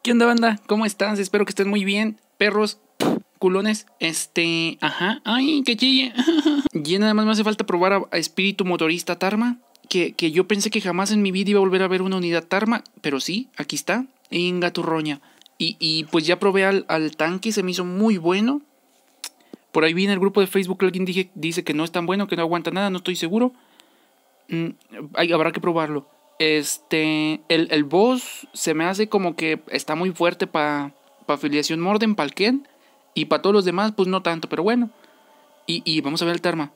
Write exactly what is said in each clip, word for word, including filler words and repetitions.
¿Qué onda, banda? ¿Cómo estás? Espero que estén muy bien. Perros, culones, este... Ajá. ¡Ay, que chille! Y nada más me hace falta probar a, a Espíritu Motorista Tarma. Que, que yo pensé que jamás en mi vida iba a volver a ver una unidad Tarma. Pero sí, aquí está. Inga turroña. Y, y pues ya probé al, al tanque. Se me hizo muy bueno. Por ahí vi en el grupo de Facebook que alguien dije, dice que no es tan bueno, que no aguanta nada. No estoy seguro. Mm, hay, habrá que probarlo. Este, el, el boss se me hace como que está muy fuerte para pa afiliación Morden, para el Ken. Y para todos los demás, pues no tanto, pero bueno. Y, y vamos a ver el Tarma.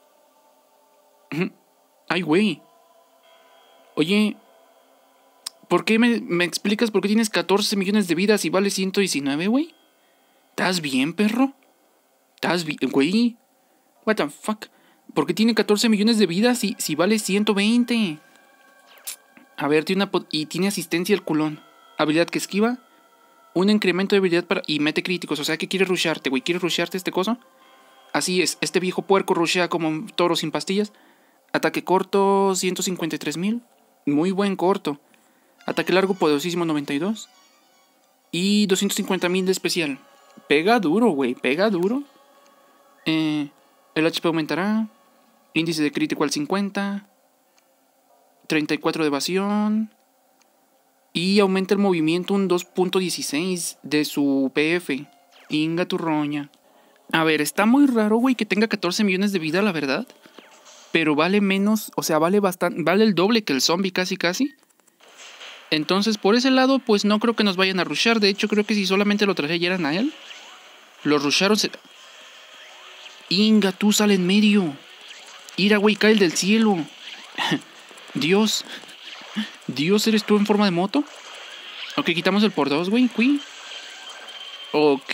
Ay, güey. Oye, ¿por qué me, me explicas por qué tienes catorce millones de vidas y vale ciento diecinueve, güey? ¿Estás bien, perro? ¿Estás bien, güey? What the fuck? ¿Por qué tiene catorce millones de vidas si, si vale ciento veinte? A ver, tiene una y tiene asistencia al culón. Habilidad que esquiva. Un incremento de habilidad para... Y mete críticos. O sea que quiere rusharte, güey. ¿Quiere rusharte este coso? Así es. Este viejo puerco rushea como un toro sin pastillas. Ataque corto, ciento cincuenta y tres mil. Muy buen corto. Ataque largo, poderosísimo, noventa y dos. Y doscientos cincuenta mil de especial. Pega duro, güey. Pega duro. Eh, el H P aumentará. Índice de crítico al cincuenta. treinta y cuatro de evasión. Y aumenta el movimiento un dos punto dieciséis de su P F. Inga turroña. A ver, está muy raro, güey, que tenga catorce millones de vida, la verdad. Pero vale menos, o sea, vale bastante, vale el doble que el zombie casi casi. Entonces, por ese lado, pues no creo que nos vayan a rushar. De hecho, creo que si solamente lo trajeran a él, lo rusharon. Se... Inga, tú sale en medio. Ira, güey, cae el del cielo. Dios. Dios, ¿eres tú en forma de moto? Ok, quitamos el por dos, güey. Qui. Ok.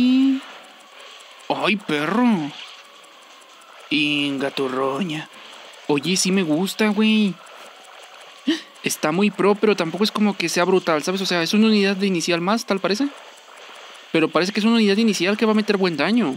Ay, perro. Inga turroña. Oye, sí me gusta, güey. Está muy pro, pero tampoco es como que sea brutal, ¿sabes? O sea, es una unidad de inicial más, tal parece. Pero parece que es una unidad inicial que va a meter buen daño.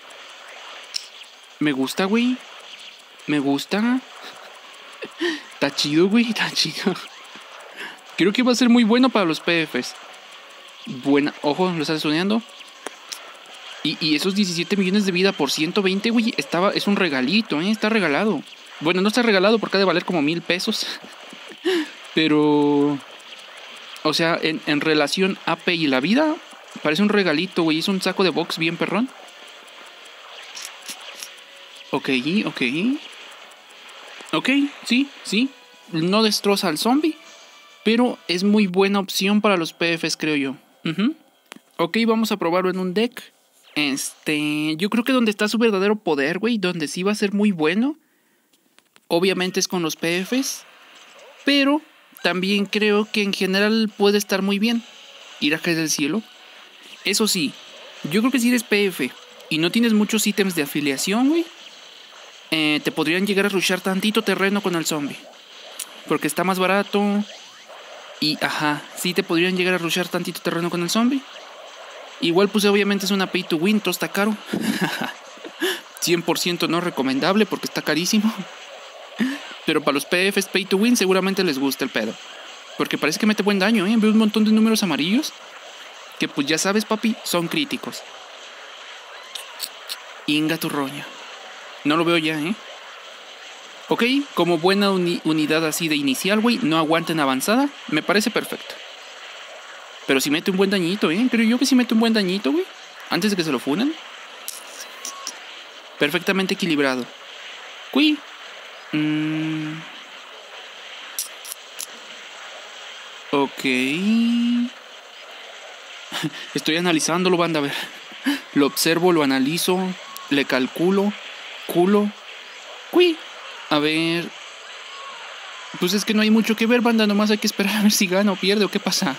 Me gusta, güey. Me gusta. Está chido, güey. Está chido. Creo que va a ser muy bueno para los P Fs. Buena. Ojo, lo estás estudiando. Y, y esos diecisiete millones de vida por ciento veinte, güey, estaba, es un regalito, ¿eh? Está regalado. Bueno, no está regalado porque ha de valer como mil pesos. Pero... O sea, en, en relación A P y la vida, parece un regalito, güey. Es un saco de box bien perrón. Ok, ok. Ok, sí, sí. No destroza al zombie, pero es muy buena opción para los P Fs, creo yo. Uh-huh. Ok, vamos a probarlo en un deck. Este, yo creo que donde está su verdadero poder, güey, donde sí va a ser muy bueno, obviamente es con los P Fs, pero también creo que en general puede estar muy bien. Ir a caer del cielo. Eso sí, yo creo que si eres P F y no tienes muchos ítems de afiliación, güey, eh, te podrían llegar a rushar tantito terreno con el zombie, porque está más barato. Y ajá, sí te podrían llegar a rushar tantito terreno con el zombie. Igual pues obviamente es una pay to win, todo está caro. cien por ciento no recomendable porque está carísimo. Pero para los P Fs pay to win seguramente les gusta el pedo. Porque parece que mete buen daño, ¿eh? Veo un montón de números amarillos que pues ya sabes, papi, son críticos. Inga turroña. No lo veo ya, ¿eh? Ok, como buena uni unidad así de inicial, güey, no aguanta en avanzada, me parece perfecto. Pero si mete un buen dañito, ¿eh? Creo yo que si mete un buen dañito, güey. Antes de que se lo funen. Perfectamente equilibrado. Qui. Mm. Ok. Estoy analizándolo, banda, a ver. Lo observo, lo analizo, le calculo. Culo. Qui. A ver. Pues es que no hay mucho que ver, banda. Nomás hay que esperar a ver si gana o pierde o qué pasa.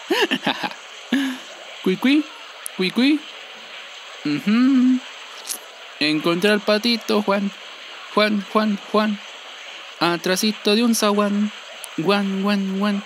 Cui cui, cui cui. Uh-huh. Encontré al patito Juan, Juan, Juan, Juan, atrasito de un zaguán. Guan, guan, guan.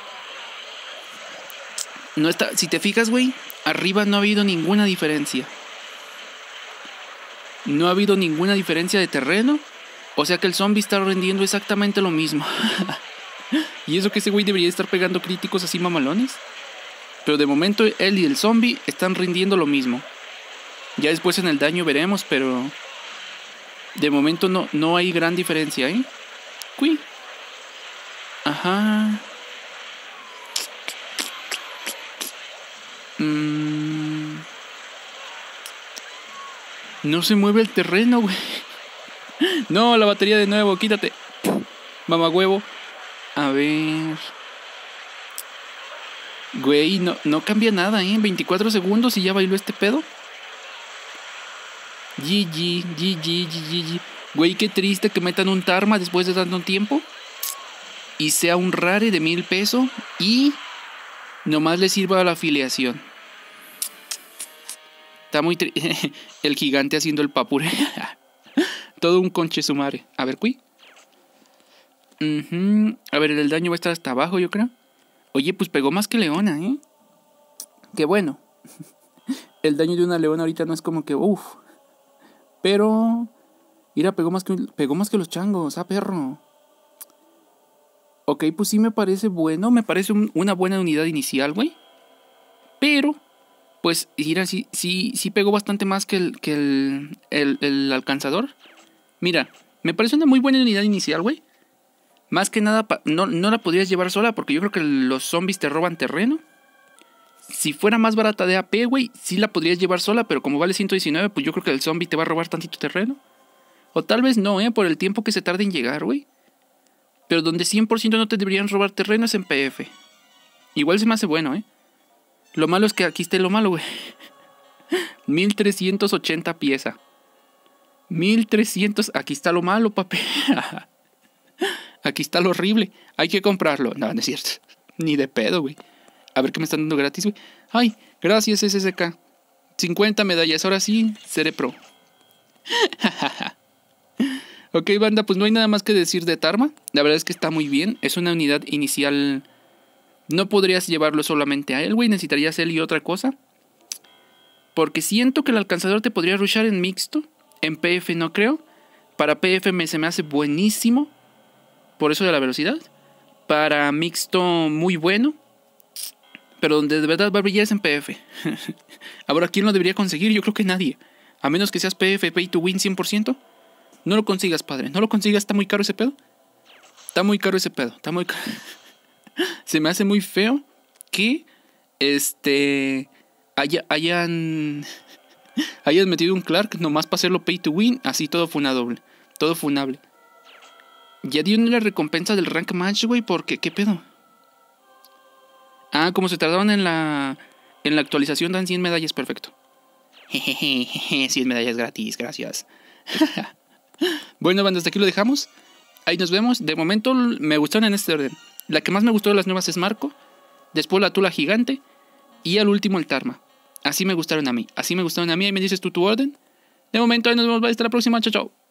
No está, si te fijas, güey, arriba no ha habido ninguna diferencia. No ha habido ninguna diferencia de terreno. O sea que el zombie está rendiendo exactamente lo mismo. ¿Y eso que ese güey debería estar pegando críticos así mamalones? Pero de momento él y el zombie están rindiendo lo mismo. Ya después en el daño veremos, pero de momento no, no hay gran diferencia, ¿eh? Cui. Ajá. Mm. No se mueve el terreno, güey. No, la batería de nuevo, quítate. Mamá huevo. A ver. Güey, no, no cambia nada, ¿eh? veinticuatro segundos y ya bailó este pedo. G G, G G, G G. Güey, qué triste que metan un Tarma después de tanto tiempo. Y sea un rare de mil pesos. Y nomás le sirva a la afiliación. Está muy triste. El gigante haciendo el papure. Todo un conche su madre. A ver, cuí. Uh-huh. A ver, el daño va a estar hasta abajo, yo creo. Oye, pues pegó más que leona, ¿eh? Qué bueno. El daño de una leona ahorita no es como que uff. Pero mira, pegó más que pegó más que los changos, ah, perro. Ok, pues sí me parece bueno. Me parece un, una buena unidad inicial, güey. Pero pues mira, sí, sí, sí pegó bastante más que el, que el, el, el alcanzador. Mira, me parece una muy buena unidad inicial, güey. Más que nada, no, no la podrías llevar sola porque yo creo que los zombies te roban terreno. Si fuera más barata de A P, güey, sí la podrías llevar sola, pero como vale ciento diecinueve, pues yo creo que el zombie te va a robar tantito terreno. O tal vez no, eh, por el tiempo que se tarda en llegar, güey. Pero donde cien por ciento no te deberían robar terreno es en P F. Igual se me hace bueno, eh. Lo malo es que aquí esté lo malo, güey. mil trescientos ochenta pieza. mil trescientos, aquí está lo malo, papi. Aquí está lo horrible. Hay que comprarlo. No, no es cierto. Ni de pedo, güey. A ver qué me están dando gratis, güey. Ay, gracias S S K. cincuenta medallas. Ahora sí, seré pro. Ok, banda, pues no hay nada más que decir de Tarma. La verdad es que está muy bien. Es una unidad inicial. No podrías llevarlo solamente a él, güey. Necesitarías él y otra cosa. Porque siento que el alcanzador te podría rushar en mixto. En P F no creo. Para P F me, se me hace buenísimo. Por eso de la velocidad. Para mixto muy bueno. Pero donde de verdad va a brillar es en P F. Ahora, ¿quién lo debería conseguir? Yo creo que nadie. A menos que seas P F, Pay to Win cien por ciento. No lo consigas, padre. No lo consigas. Está muy caro ese pedo. Está muy caro ese pedo. Está muy caro. Se me hace muy feo que este haya, hayan hayan metido un Clark nomás para hacerlo Pay to Win. Así todo funable. Todo funable. Ya dieron la recompensa del rank match, güey. Porque, ¿qué pedo? Ah, como se tardaron en la en la actualización, dan cien medallas, perfecto. Jejeje, cien medallas gratis, gracias. Bueno, banda, hasta aquí lo dejamos. Ahí nos vemos. De momento me gustaron en este orden. La que más me gustó de las nuevas es Marco. Después la Tula Gigante. Y al último el Tarma. Así me gustaron a mí. Así me gustaron a mí. Ahí me dices tú tu orden. De momento, ahí nos vemos. Hasta la próxima. Chao, chao.